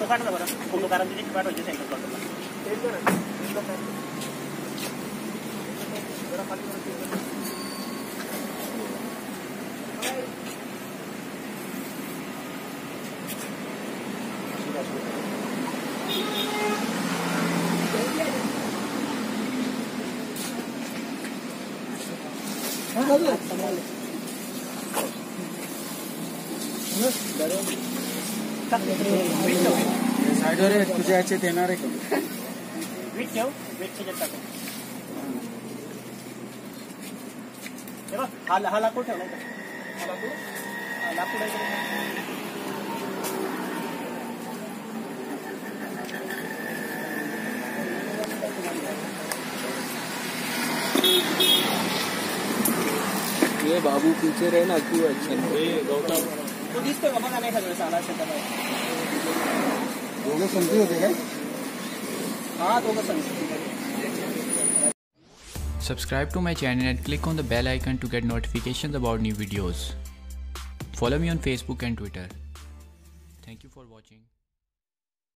Photo काढा बरं, photo काढा तिथे पाठवायचे सेंटर प्लॉटला. साइडवर तुझ्या ह्याच्यात येणार आहे का? वीट ठेव, वीटच्या ह्याच्यात टाकू. हे बघ, हा लाकूड ठेवलाय का? हा लाकूड आहे का? ये बाबू पीछे रहे ना, क्यों अच्छा गौतम तो दिसतोय बाबा का नाही सगळं साला शेतात आहे. दोघं संधी होते काय? हाँ दोघं संधी. Subscribe to my channel and click on the bell icon to get notifications about new videos. Follow me on Facebook and Twitter. Thank you for watching.